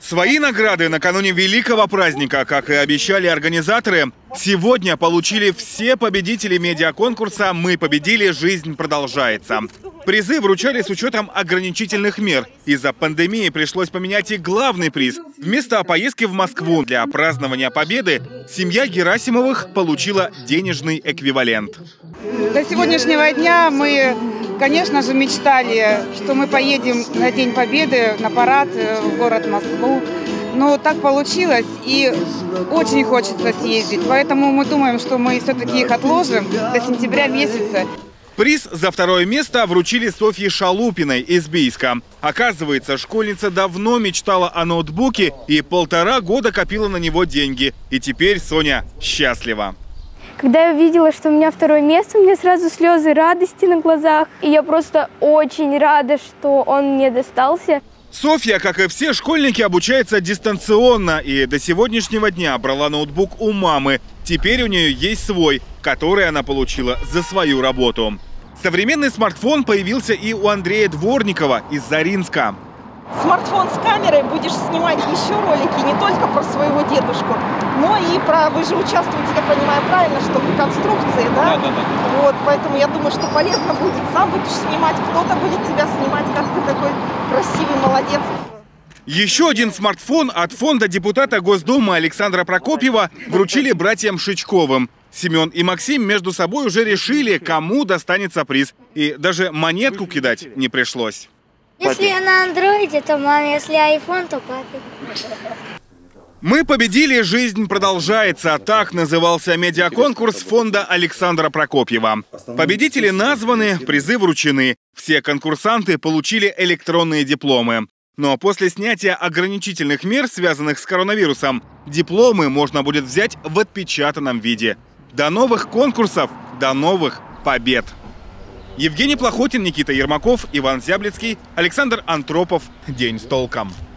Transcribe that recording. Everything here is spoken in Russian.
Свои награды накануне великого праздника, как и обещали организаторы, сегодня получили все победители медиаконкурса «Мы победили. Жизнь продолжается». Призы вручали с учетом ограничительных мер. Из-за пандемии пришлось поменять и главный приз. Вместо поездки в Москву для празднования победы семья Герасимовых получила денежный эквивалент. До сегодняшнего дня мы, конечно же, мечтали, что мы поедем на День Победы на парад в город Москву. Но так получилось, и очень хочется съездить. Поэтому мы думаем, что мы все-таки их отложим до сентября месяца. Приз за второе место вручили Софье Шалупиной из Бийска. Оказывается, школьница давно мечтала о ноутбуке и 1,5 года копила на него деньги. И теперь Соня счастлива. Когда я увидела, что у меня второе место, у меня сразу слезы радости на глазах. И я просто очень рада, что он мне достался. Софья, как и все школьники, обучается дистанционно и до сегодняшнего дня брала ноутбук у мамы. Теперь у нее есть свой, который она получила за свою работу. Современный смартфон появился и у Андрея Дворникова из Заринска. Смартфон с камерой, будешь снимать еще ролики не только про своего дедушку, но и про... Вы же участвуете, я понимаю правильно, что в реконструкции, да? Да. Вот, поэтому я думаю, что полезно будет. Сам будешь снимать, кто-то будет тебя снимать, как ты такой красивый, молодец. Еще один смартфон от фонда депутата Госдумы Александра Прокопьева вручили братьям Шичковым. Семен и Максим между собой уже решили, кому достанется приз. И даже монетку кидать не пришлось. Если я на андроиде, то маме, если айфон, то папе. «Мы победили. Жизнь продолжается». Так назывался медиаконкурс фонда Александра Прокопьева. Победители названы, призы вручены. Все конкурсанты получили электронные дипломы. Но после снятия ограничительных мер, связанных с коронавирусом, дипломы можно будет взять в отпечатанном виде. До новых конкурсов, до новых побед! Евгений Плохотин, Никита Ермаков, Иван Зяблицкий, Александр Антропов. День с толком.